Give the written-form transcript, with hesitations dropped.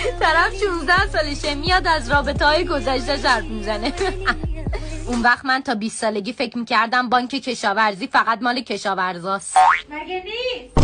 طرف 16 سالشه میاد از رابطه های گذشته حرف میزنه. اون وقت من تا 20 سالگی فکر میکردم بانک کشاورزی فقط مال کشاورزاست. مگه نیست؟